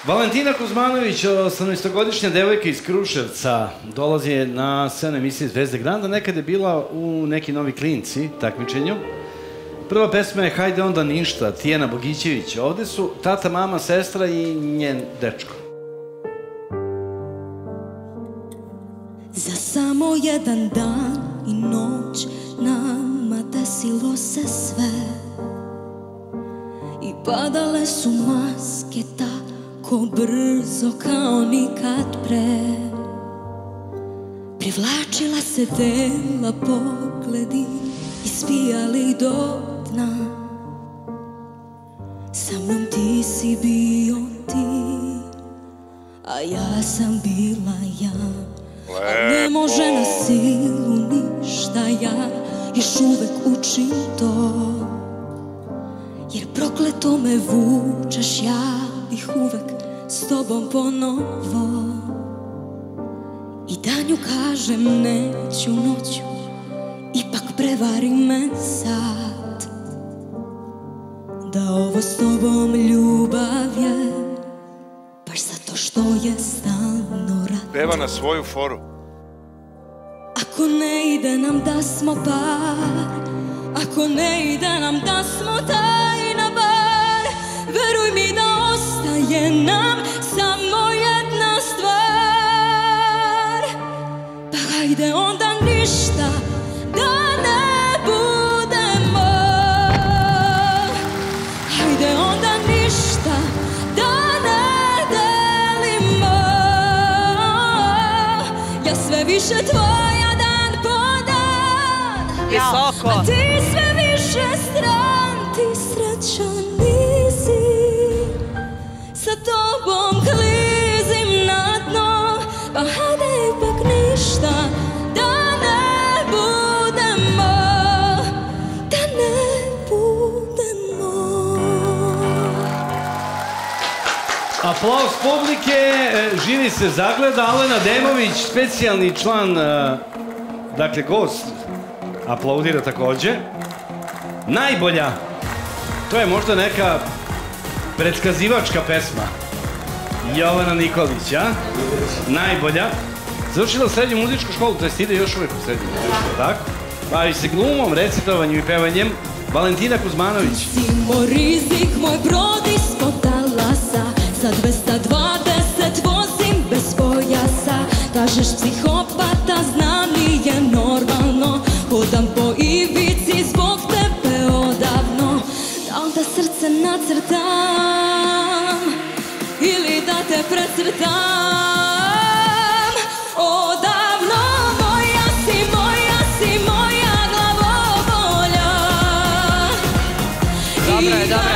Valentina Kuzmanović, 18-godišnja devojka iz Kruševca, dolazi na scenu emisije Zvezde Granda. Nekad je bila u Neki novi klinci takmičenju. Prva pesma je Hajde onda ništa, Tijana Bogićević. Ovde su tata, mama, sestra i njen dečko. Za samo jedan dan i noć nama desilo se sve i padale su maske tako brzo kao nikad pre. Privlačila se dela pogledi i spijali do dna. Sa mnom ti si bio ti, a ja sam bila ja. Ne može na silu ništa, ja još uvek učim to. Jer prokleto me vučeš, ja bih uvek s tobom ponovo. I danju kažem neću, noću ipak prevari me sad. Da ovo s tobom ljubav je, baš zato što je stalno rat. Peva na svoju foru. Ako ne ide nam da smo par, ako ne ide nam da smo tajna bar, veruj mi da ostaje nam samo jedna stvar. Pa hajde onda ništa da ne budemo, hajde onda ništa da ne delimo. Ja sve više tvoja dan po dan, visoko, a ti sve više stran, ti srećan nisi. Sa tobom klizim na dno, pa hajde ipak ništa da ne budemo, da ne budemo. Aplauz publike, živi se zagleda. Alena Demović, specijalni član, dakle gost, aplaudira takođe. Najbolja, to je možda neka predskazivačka pesma. Jovana Nikolić, a? Najbolja. Završila srednju muzičku školu, to jest ide još uvijek u srednju muzičku, tako? Bavi se glumom, recitovanjem i pevanjem. Valentina Kuzmanović. Simo rizik, moj brod ispod talasa, sa 220 vozim bez pojasa. Kažeš psihopata, znam nije normalno, hodam po ivici zbog tebe odavno. Da li da srce nacrtam ili da te precrtam? Odavno moja si, moja glavobolja. Dobro je, dobro je.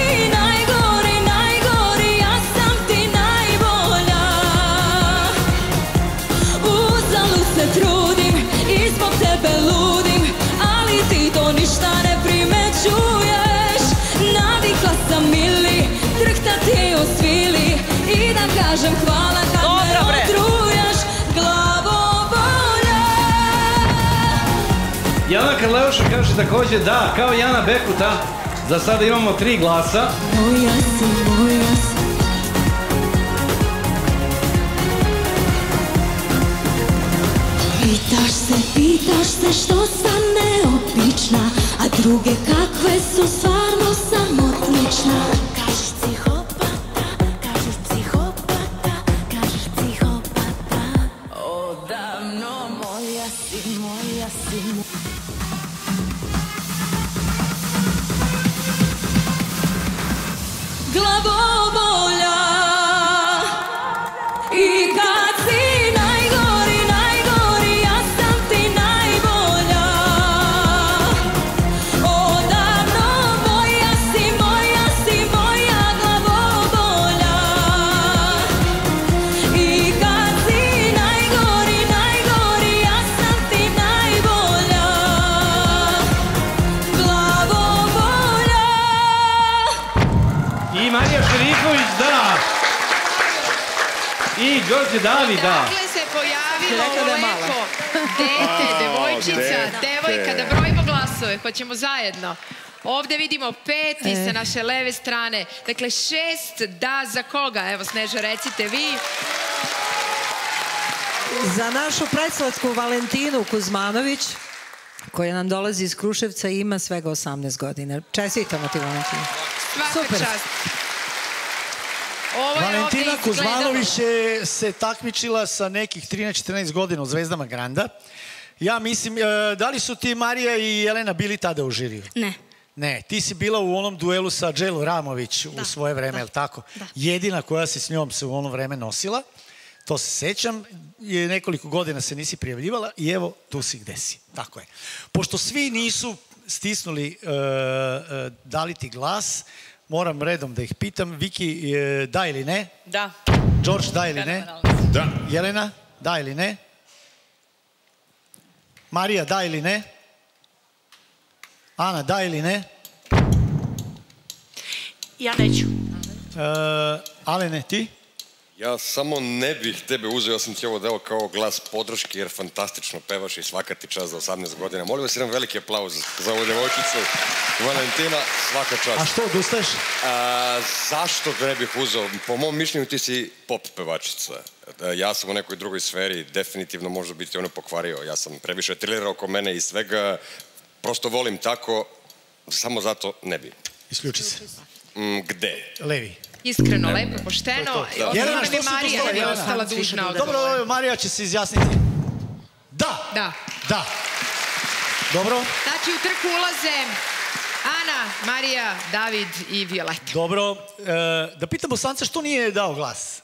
Kažem hvala kad me otruješ, glavobolja. Jana Karleuša kaže takođe da, kao Jana Bekuta. Za sada imamo 3 glasa. Moja si, moja si. Pitaš se što sam neobična, a druge kakve su stvarno samotnična. Kažeš psihopata, kažeš psihopata, kažeš psihopata. Odavno moja si, moja si. Glavobolja. I kad si najgori, ja sam ti najbolja. Odavno moja si, moja glavobolja. I kad si najgori, ja sam ti najbolja. Glavobolja. I Marija Šerifović, da. I Đorđe Davi, da. Dakle se pojavilo lepo dete, devojčica, devojka, da brojimo glasove, pa ćemo zajedno. Ovde vidimo 5 i sa naše leve strane. Dakle, 6 da za koga? Evo, Sneža, recite vi. Za našu predslatku Valentinu Kuzmanović, koja nam dolazi iz Kruševca i ima svega 18 godina. Čestitamo ti, Valentina. Svaka čast. Valentina Kuzmanović se takmičila sa nekih 13-14 godina u Zvezdama Granda. Ja mislim, da li su ti Marija i Jelena bili tada u žiriju? Ne. Ne, ti si bila u onom duelu sa Dželu Ramović u svoje vreme, je li tako? Jedina koja se s njom se u ono vreme nosila. To se sećam, nekoliko godina se nisi prijavljivala i evo tu si gde si. Tako je. Pošto svi nisu stisnuli dali ti glas, moram redom da ih pitam. Viki, da ili ne? Da. Đorđ, da ili ne? Da. Jelena, da ili ne? Marija, da ili ne? Ana, da ili ne? Ja neću. Alene, ti? Ja samo ne bih tebe uzeo, ja sam ti ovo dao kao glas podrške jer fantastično pevaš i svaka ti čast za 18 godina. Molim vas jedan veliki aplauz za ovu devojčicu. Valentina, svaka čast. A što odustaješ? Zašto ne bih uzeo? Po mom mišljenju ti si pop pevačica. Ja sam u nekoj drugoj sferi, definitivno može biti ono pokvario. Ja sam previše trilera oko mene i svega. Prosto volim tako, samo zato ne bi. Isključi se. Gde? Levi. Iskreno, lepo, pošteno. Jelena, što si Marija tu je ostala dužna od Dobro, Marija će se izjasniti. Da. Da. Da. Dobro. Znači, u trku ulaze Ana, Marija, David i Violeta. Dobro. Da pitam Bosanca što nije dao glas?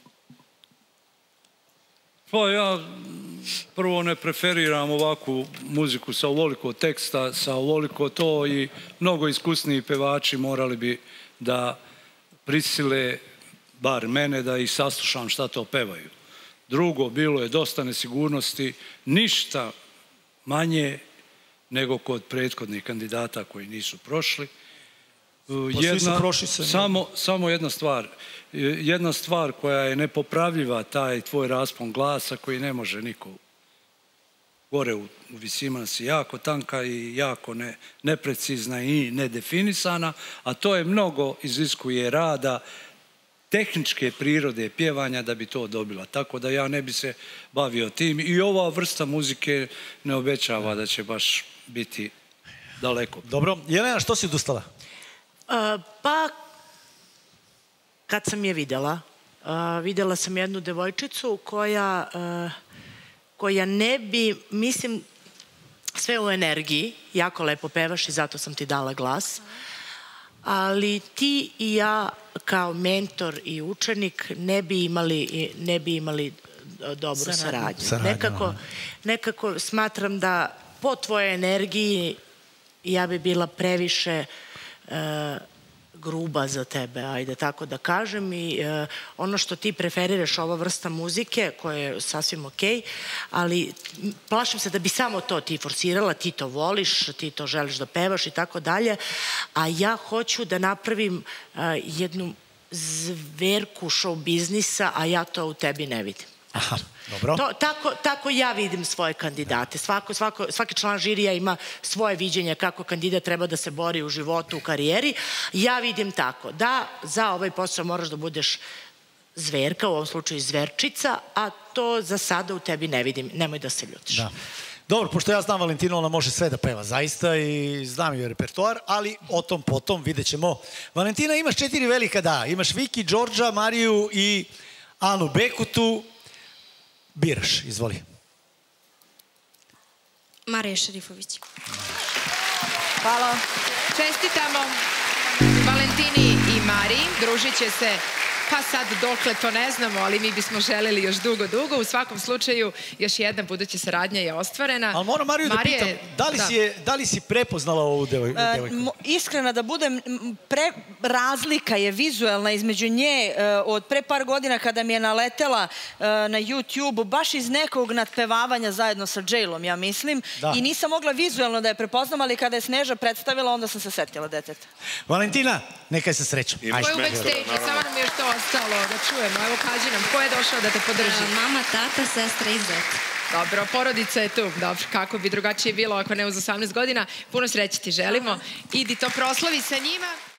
Pa ja prvo ne preferiram ovakvu muziku sa ovoliko teksta, sa ovoliko to i mnogo iskusniji pevači morali bi da prisile, bar mene, da ih saslušam šta to pevaju. Drugo, bilo je dosta nesigurnosti, ništa manje nego kod prethodnih kandidata koji nisu prošli. Samo jedna stvar. Jedna stvar koja je nepopravljiva, taj tvoj raspon glasa koji ne može niko. Gore u visinama si jako tanka i jako neprecizna i nedefinisana, a to je mnogo iziskuje rada, tehničke prirode pjevanja da bi to dobila. Tako da ja ne bi se bavio tim i ova vrsta muzike ne obećava da će baš biti daleko. Dobro. Jelena, što si odustala? Pa, kad sam je videla sam jednu devojčicu koja ne bi, mislim, sve u energiji, jako lepo pevaš i zato sam ti dala glas, ali ti i ja kao mentor i učenik ne bi imali dobru saradnju. Nekako smatram da po tvojoj energiji ja bi bila previše gruba za tebe, ajde tako da kažem, i ono što ti preferiraš, ova vrsta muzike, koja je sasvim okej, ali plašim se da bi samo to ti forsirala, ti to voliš, ti to želiš da pevaš i tako dalje, a ja hoću da napravim jednu zverku show biznisa, a ja to u tebi ne vidim. Aha, dobro. Tako ja vidim svoje kandidate. Svaki član žirija ima svoje viđenje kako kandidat treba da se bori u životu, u karijeri. Ja vidim tako da za ovaj posao moraš da budeš zverka, u ovom slučaju zverčica, a to za sada u tebi ne vidim. Nemoj da se ljutiš. Dobro, pošto ja znam Valentinu, ona može sve da peva zaista i znam joj repertoar, ali o tom potom vidjet ćemo. Valentina, imaš 4 velika da. Imaš Viki, Đorđa, Mariju i Anu Bekutu. Biraš, izvoli. Marija Šerifović. Hvala. Čestitamo Valentini i Mariji. Družit će se, pa sad dokle to ne znamo, ali mi bismo želeli još dugo. U svakom slučaju, još jedna buduća saradnja je ostvarena. Ali moram Mariju da pitam, da li si prepoznala ovu devojku? Iskrena da budem, razlika je vizualna između nje od pre par godina kada mi je naletela na YouTube, baš iz nekog nadpevavanja zajedno sa Džejlom, ja mislim, i nisam mogla vizualno da je prepoznam, ali kada je Sneža predstavila, onda sam se setila deteta. Valentina, neka je sa srećom. Ko je u backstage, samo nam još to ostalo da čujemo? Evo, kaži nam, ko je došao da te podrži? Mama, tata, sestra i zet. Dobro, porodica je tu. Dobro, kako bi drugačije bilo ako ne uz 18 godina. Puno sreće ti želimo. Idi to proslavi sa njima.